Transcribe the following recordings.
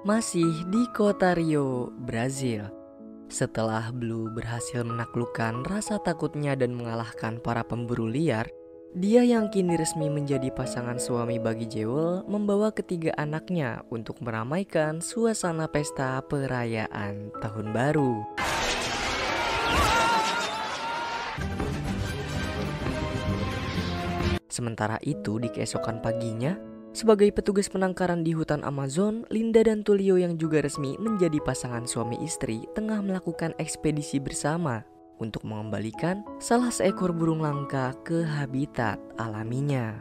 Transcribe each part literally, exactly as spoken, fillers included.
Masih di kota Rio, Brazil. Setelah Blue berhasil menaklukkan rasa takutnya dan mengalahkan para pemburu liar, dia yang kini resmi menjadi pasangan suami bagi Jewel membawa ketiga anaknya untuk meramaikan suasana pesta perayaan Tahun Baru. Sementara itu di keesokan paginya, sebagai petugas penangkaran di hutan Amazon, Linda dan Tulio yang juga resmi menjadi pasangan suami istri tengah melakukan ekspedisi bersama untuk mengembalikan salah seekor burung langka ke habitat alaminya.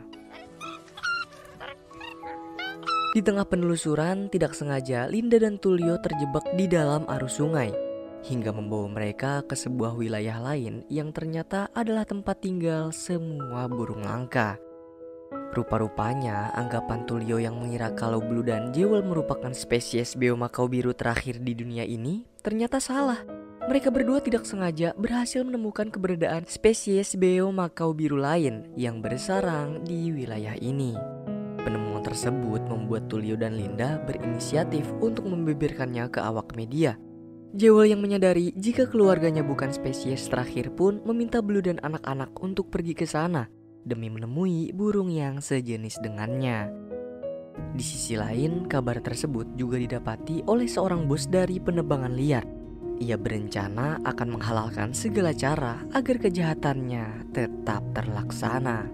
Di tengah penelusuran, tidak sengaja Linda dan Tulio terjebak di dalam arus sungai hingga membawa mereka ke sebuah wilayah lain yang ternyata adalah tempat tinggal semua burung langka. Rupa-rupanya anggapan Tulio yang mengira kalau Blue dan Jewel merupakan spesies beo makau biru terakhir di dunia ini ternyata salah. Mereka berdua tidak sengaja berhasil menemukan keberadaan spesies beo makau biru lain yang bersarang di wilayah ini. Penemuan tersebut membuat Tulio dan Linda berinisiatif untuk membeberkannya ke awak media. Jewel yang menyadari jika keluarganya bukan spesies terakhir pun meminta Blue dan anak-anak untuk pergi ke sana demi menemui burung yang sejenis dengannya. Di sisi lain, kabar tersebut juga didapati oleh seorang bos dari penebangan liar. Ia berencana akan menghalalkan segala cara agar kejahatannya tetap terlaksana.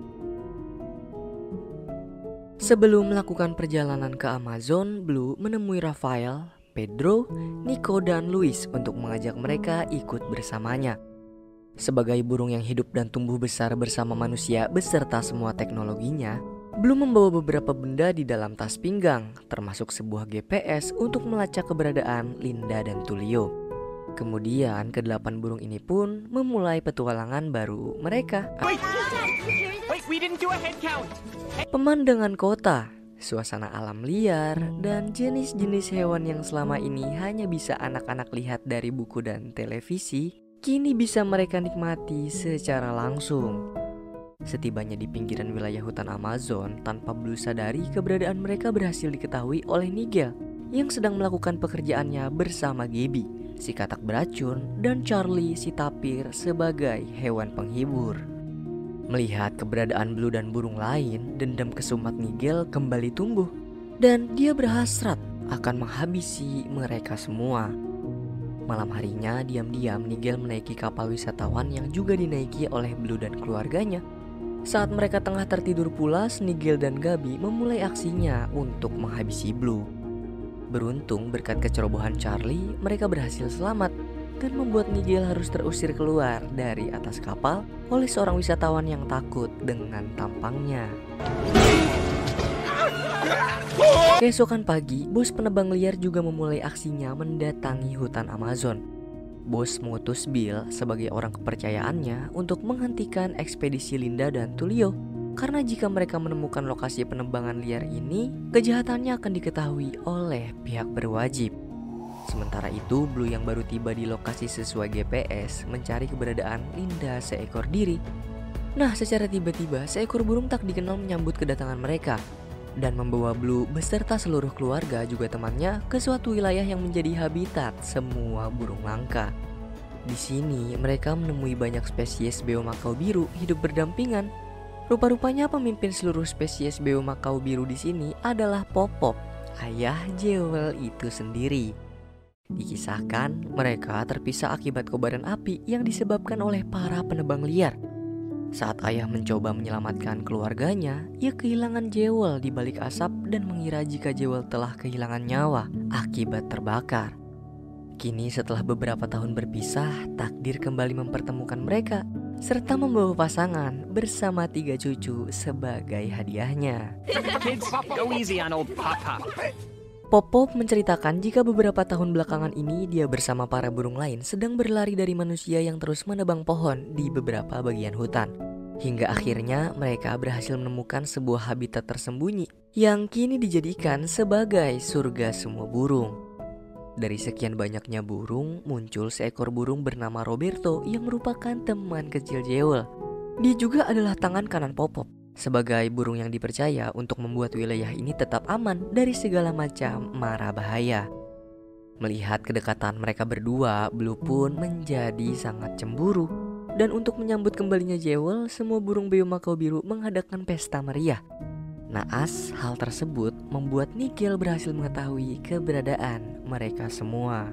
Sebelum melakukan perjalanan ke Amazon, Blue menemui Rafael, Pedro, Nico, dan Luis untuk mengajak mereka ikut bersamanya. Sebagai burung yang hidup dan tumbuh besar bersama manusia beserta semua teknologinya, Blue membawa beberapa benda di dalam tas pinggang, termasuk sebuah G P S untuk melacak keberadaan Linda dan Tulio. Kemudian kedelapan burung ini pun memulai petualangan baru mereka. Wait, wait, we didn't do a head count. Pemandangan kota, suasana alam liar, dan jenis-jenis hewan yang selama ini hanya bisa anak-anak lihat dari buku dan televisi, kini bisa mereka nikmati secara langsung. Setibanya di pinggiran wilayah hutan Amazon, tanpa Blue sadari keberadaan mereka berhasil diketahui oleh Nigel yang sedang melakukan pekerjaannya bersama Gaby, si katak beracun, dan Charlie, si tapir sebagai hewan penghibur. Melihat keberadaan Blue dan burung lain, dendam kesumat Nigel kembali tumbuh dan dia berhasrat akan menghabisi mereka semua. Malam harinya, diam-diam Nigel menaiki kapal wisatawan yang juga dinaiki oleh Blue dan keluarganya. Saat mereka tengah tertidur pulas, Nigel dan Gaby memulai aksinya untuk menghabisi Blue. Beruntung berkat kecerobohan Charlie, mereka berhasil selamat dan membuat Nigel harus terusir keluar dari atas kapal oleh seorang wisatawan yang takut dengan tampangnya. Keesokan pagi, bos penebang liar juga memulai aksinya mendatangi hutan Amazon. Bos mengutus Bill sebagai orang kepercayaannya untuk menghentikan ekspedisi Linda dan Tulio, karena jika mereka menemukan lokasi penebangan liar ini, kejahatannya akan diketahui oleh pihak berwajib. Sementara itu, Blue yang baru tiba di lokasi sesuai G P S mencari keberadaan Linda seekor diri. Nah, secara tiba-tiba seekor burung tak dikenal menyambut kedatangan mereka dan membawa Blue beserta seluruh keluarga juga temannya ke suatu wilayah yang menjadi habitat semua burung langka. Di sini mereka menemui banyak spesies beo makau biru hidup berdampingan. Rupa-rupanya pemimpin seluruh spesies beo makau biru di sini adalah Popop, ayah Jewel itu sendiri. Dikisahkan mereka terpisah akibat kobaran api yang disebabkan oleh para penebang liar. Saat ayah mencoba menyelamatkan keluarganya, ia kehilangan Jewel di balik asap dan mengira jika Jewel telah kehilangan nyawa akibat terbakar. Kini setelah beberapa tahun berpisah, takdir kembali mempertemukan mereka serta membawa pasangan bersama tiga cucu sebagai hadiahnya. Kids, go easy on old Papa. Popop menceritakan jika beberapa tahun belakangan ini dia bersama para burung lain sedang berlari dari manusia yang terus menebang pohon di beberapa bagian hutan. Hingga akhirnya mereka berhasil menemukan sebuah habitat tersembunyi yang kini dijadikan sebagai surga semua burung. Dari sekian banyaknya burung, muncul seekor burung bernama Roberto yang merupakan teman kecil Jewel. Dia juga adalah tangan kanan Popop, sebagai burung yang dipercaya untuk membuat wilayah ini tetap aman dari segala macam mara bahaya. Melihat kedekatan mereka berdua, Blue pun menjadi sangat cemburu. Dan untuk menyambut kembalinya Jewel, semua burung beo makau biru mengadakan pesta meriah. Naas, hal tersebut membuat Nigel berhasil mengetahui keberadaan mereka semua.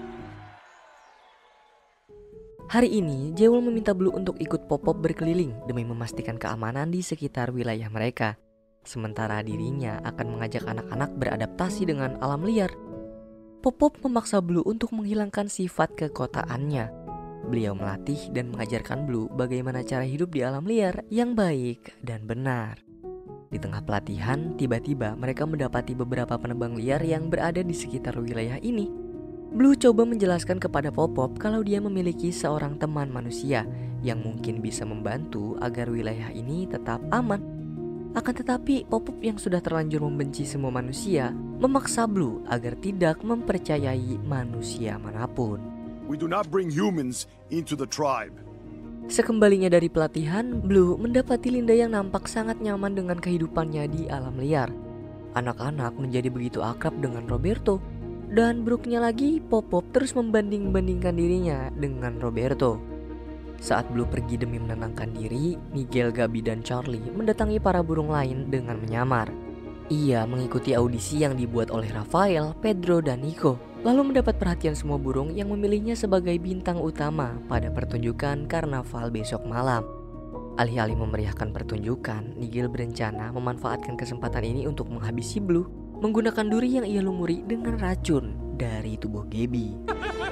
Hari ini, Jewel meminta Blue untuk ikut Pop-Pop berkeliling demi memastikan keamanan di sekitar wilayah mereka. Sementara dirinya akan mengajak anak-anak beradaptasi dengan alam liar. Pop-Pop memaksa Blue untuk menghilangkan sifat kekotaannya. Beliau melatih dan mengajarkan Blue bagaimana cara hidup di alam liar yang baik dan benar. Di tengah pelatihan, tiba-tiba mereka mendapati beberapa penebang liar yang berada di sekitar wilayah ini. Blue coba menjelaskan kepada Pop-Pop kalau dia memiliki seorang teman manusia yang mungkin bisa membantu agar wilayah ini tetap aman. Akan tetapi, Pop-Pop yang sudah terlanjur membenci semua manusia memaksa Blue agar tidak mempercayai manusia manapun. We do not bring humans into the tribe. Sekembalinya dari pelatihan, Blue mendapati Linda yang nampak sangat nyaman dengan kehidupannya di alam liar. Anak-anak menjadi begitu akrab dengan Roberto. Dan buruknya lagi, Pop-Pop terus membanding-bandingkan dirinya dengan Roberto. Saat Blue pergi demi menenangkan diri, Nigel, Gabi, dan Charlie mendatangi para burung lain dengan menyamar. Ia mengikuti audisi yang dibuat oleh Rafael, Pedro, dan Nico, lalu mendapat perhatian semua burung yang memilihnya sebagai bintang utama pada pertunjukan karnaval besok malam. Alih-alih memeriahkan pertunjukan, Nigel berencana memanfaatkan kesempatan ini untuk menghabisi Blue menggunakan duri yang ia lumuri dengan racun dari tubuh Gaby.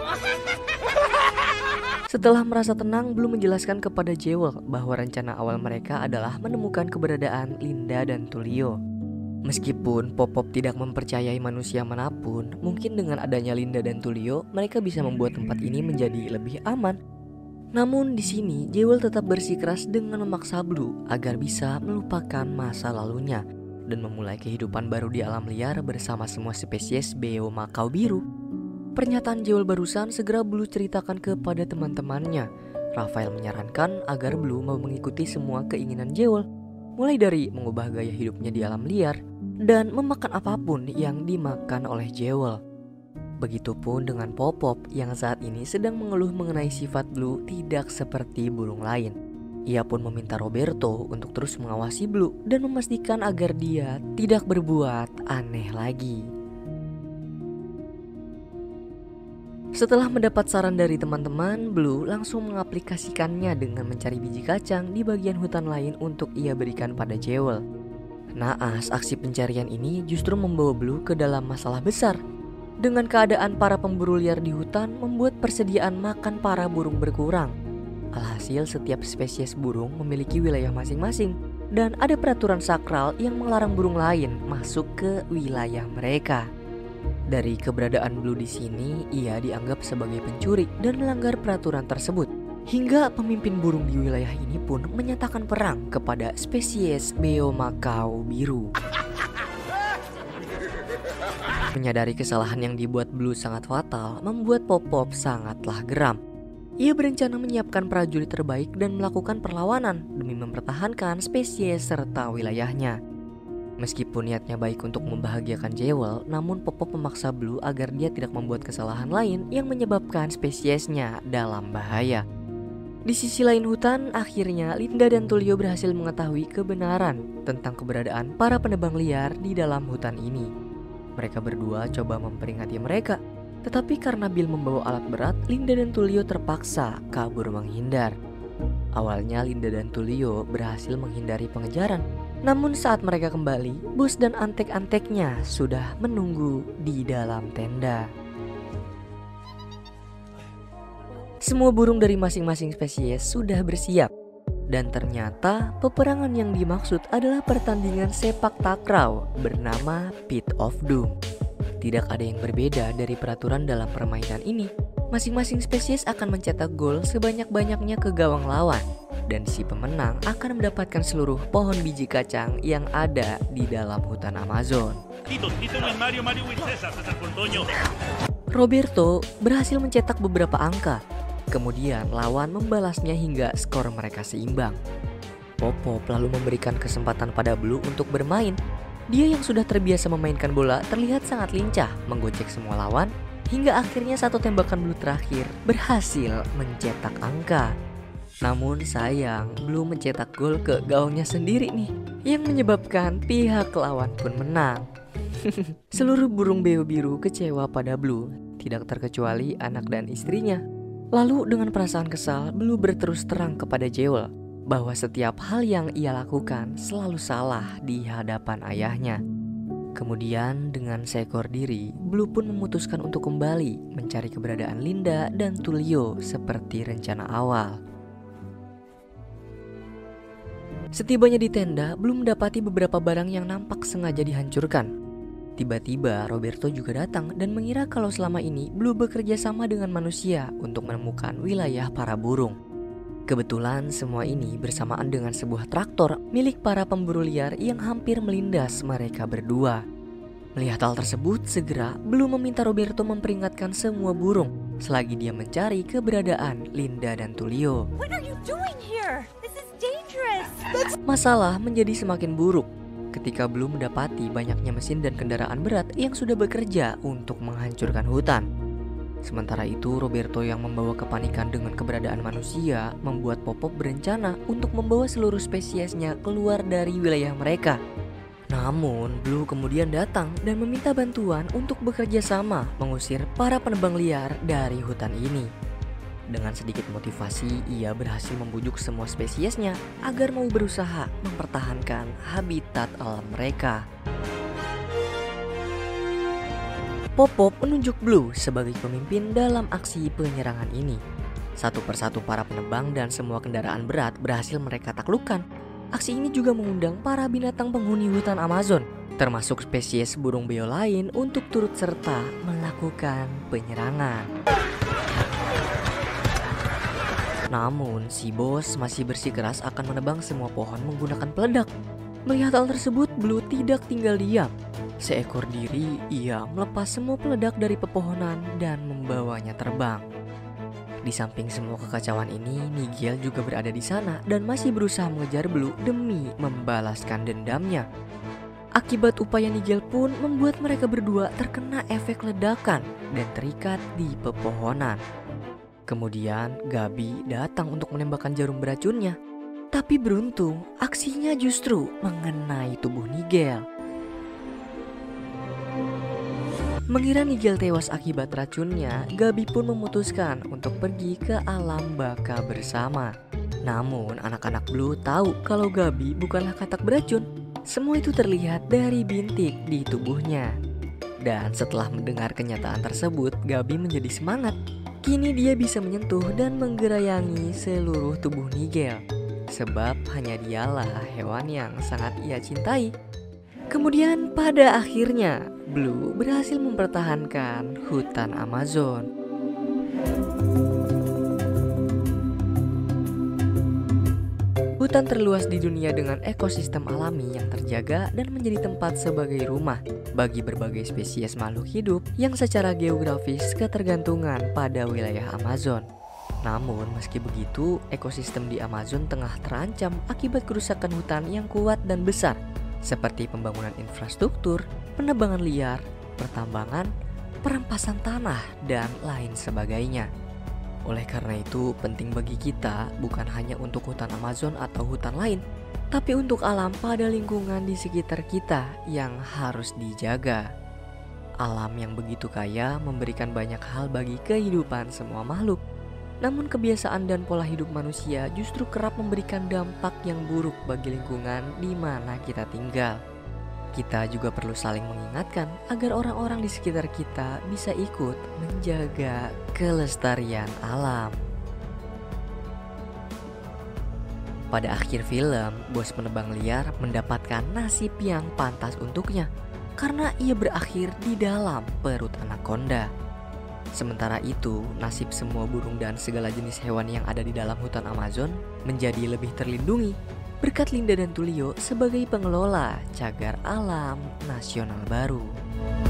Setelah merasa tenang, Blue menjelaskan kepada Jewel bahwa rencana awal mereka adalah menemukan keberadaan Linda dan Tulio. Meskipun Pop-Pop tidak mempercayai manusia manapun, mungkin dengan adanya Linda dan Tulio, mereka bisa membuat tempat ini menjadi lebih aman. Namun di sini, Jewel tetap bersikeras dengan memaksa Blue agar bisa melupakan masa lalunya dan memulai kehidupan baru di alam liar bersama semua spesies beo makau biru. Pernyataan Jewel barusan segera Blue ceritakan kepada teman-temannya. Rafael menyarankan agar Blue mau mengikuti semua keinginan Jewel, mulai dari mengubah gaya hidupnya di alam liar dan memakan apapun yang dimakan oleh Jewel. Begitupun dengan Pop-Pop yang saat ini sedang mengeluh mengenai sifat Blue tidak seperti burung lain. Ia pun meminta Roberto untuk terus mengawasi Blue dan memastikan agar dia tidak berbuat aneh lagi. Setelah mendapat saran dari teman-teman, Blue langsung mengaplikasikannya dengan mencari biji kacang di bagian hutan lain untuk ia berikan pada Jewel. Naas, aksi pencarian ini justru membawa Blue ke dalam masalah besar. Dengan keadaan para pemburu liar di hutan membuat persediaan makan para burung berkurang. Alhasil setiap spesies burung memiliki wilayah masing-masing dan ada peraturan sakral yang melarang burung lain masuk ke wilayah mereka. Dari keberadaan Blue di sini, ia dianggap sebagai pencuri dan melanggar peraturan tersebut. Hingga pemimpin burung di wilayah ini pun menyatakan perang kepada spesies beo makau biru. Menyadari kesalahan yang dibuat Blue sangat fatal, membuat Pop-Pop sangatlah geram. Ia berencana menyiapkan prajurit terbaik dan melakukan perlawanan demi mempertahankan spesies serta wilayahnya. Meskipun niatnya baik untuk membahagiakan Jewel, namun Pop-Pop memaksa Blue agar dia tidak membuat kesalahan lain yang menyebabkan spesiesnya dalam bahaya. Di sisi lain hutan, akhirnya Linda dan Tulio berhasil mengetahui kebenaran tentang keberadaan para penebang liar di dalam hutan ini. Mereka berdua coba memperingati mereka. Tetapi karena Bill membawa alat berat, Linda dan Tulio terpaksa kabur menghindar. Awalnya Linda dan Tulio berhasil menghindari pengejaran. Namun saat mereka kembali, bos dan antek-anteknya sudah menunggu di dalam tenda. Semua burung dari masing-masing spesies sudah bersiap. Dan ternyata peperangan yang dimaksud adalah pertandingan sepak takraw bernama Pit of Doom. Tidak ada yang berbeda dari peraturan dalam permainan ini. Masing-masing spesies akan mencetak gol sebanyak-banyaknya ke gawang lawan. Dan si pemenang akan mendapatkan seluruh pohon biji kacang yang ada di dalam hutan Amazon. Roberto berhasil mencetak beberapa angka. Kemudian lawan membalasnya hingga skor mereka seimbang. Pop-Pop lalu memberikan kesempatan pada Blue untuk bermain. Dia yang sudah terbiasa memainkan bola terlihat sangat lincah menggocek semua lawan, hingga akhirnya satu tembakan Blue terakhir berhasil mencetak angka. Namun sayang, Blue mencetak gol ke gawangnya sendiri nih, yang menyebabkan pihak lawan pun menang. Seluruh burung beo biru kecewa pada Blue, tidak terkecuali anak dan istrinya. Lalu dengan perasaan kesal, Blue berterus terang kepada Jewel bahwa setiap hal yang ia lakukan selalu salah di hadapan ayahnya. Kemudian dengan seekor diri, Blue pun memutuskan untuk kembali mencari keberadaan Linda dan Tullio seperti rencana awal. Setibanya di tenda, Blue mendapati beberapa barang yang nampak sengaja dihancurkan. Tiba-tiba Roberto juga datang dan mengira kalau selama ini Blue bekerja sama dengan manusia untuk menemukan wilayah para burung. Kebetulan semua ini bersamaan dengan sebuah traktor milik para pemburu liar yang hampir melindas mereka berdua. Melihat hal tersebut, segera Blue meminta Roberto memperingatkan semua burung selagi dia mencari keberadaan Linda dan Tullio. What are you doing here? This is dangerous. That's... Masalah menjadi semakin buruk ketika Blue mendapati banyaknya mesin dan kendaraan berat yang sudah bekerja untuk menghancurkan hutan. Sementara itu, Roberto yang membawa kepanikan dengan keberadaan manusia membuat Pop-Pop berencana untuk membawa seluruh spesiesnya keluar dari wilayah mereka. Namun, Blue kemudian datang dan meminta bantuan untuk bekerja sama mengusir para penebang liar dari hutan ini. Dengan sedikit motivasi, ia berhasil membujuk semua spesiesnya agar mau berusaha mempertahankan habitat alam mereka. Pop-Pop menunjuk Blue sebagai pemimpin dalam aksi penyerangan ini. Satu persatu para penebang dan semua kendaraan berat berhasil mereka taklukkan. Aksi ini juga mengundang para binatang penghuni hutan Amazon, termasuk spesies burung beo lain untuk turut serta melakukan penyerangan. Namun, si bos masih bersikeras akan menebang semua pohon menggunakan peledak. Melihat hal tersebut, Blue tidak tinggal diam. Seekor diri, ia melepas semua peledak dari pepohonan dan membawanya terbang. Di samping semua kekacauan ini, Nigel juga berada di sana dan masih berusaha mengejar Blue demi membalaskan dendamnya. Akibat upaya Nigel pun membuat mereka berdua terkena efek ledakan dan terikat di pepohonan. Kemudian Gabi datang untuk menembakkan jarum beracunnya. Tapi beruntung, aksinya justru mengenai tubuh Nigel. Mengira Nigel tewas akibat racunnya, Gabi pun memutuskan untuk pergi ke alam baka bersama. Namun anak-anak Blue tahu kalau Gabi bukanlah katak beracun. Semua itu terlihat dari bintik di tubuhnya. Dan setelah mendengar kenyataan tersebut, Gabi menjadi semangat. Kini dia bisa menyentuh dan menggerayangi seluruh tubuh Nigel. Sebab hanya dialah hewan yang sangat ia cintai. Kemudian pada akhirnya Blue berhasil mempertahankan hutan Amazon. Hutan terluas di dunia dengan ekosistem alami yang terjaga dan menjadi tempat sebagai rumah bagi berbagai spesies makhluk hidup yang secara geografis ketergantungan pada wilayah Amazon. Namun meski begitu, ekosistem di Amazon tengah terancam akibat kerusakan hutan yang kuat dan besar, seperti pembangunan infrastruktur, penebangan liar, pertambangan, perampasan tanah, dan lain sebagainya. Oleh karena itu, penting bagi kita bukan hanya untuk hutan Amazon atau hutan lain, tapi untuk alam pada lingkungan di sekitar kita yang harus dijaga. Alam yang begitu kaya memberikan banyak hal bagi kehidupan semua makhluk. Namun kebiasaan dan pola hidup manusia justru kerap memberikan dampak yang buruk bagi lingkungan di mana kita tinggal. Kita juga perlu saling mengingatkan agar orang-orang di sekitar kita bisa ikut menjaga kelestarian alam. Pada akhir film, bos penebang liar mendapatkan nasib yang pantas untuknya karena ia berakhir di dalam perut anaconda. Sementara itu, nasib semua burung dan segala jenis hewan yang ada di dalam hutan Amazon menjadi lebih terlindungi berkat Linda dan Tullio sebagai pengelola cagar alam nasional baru.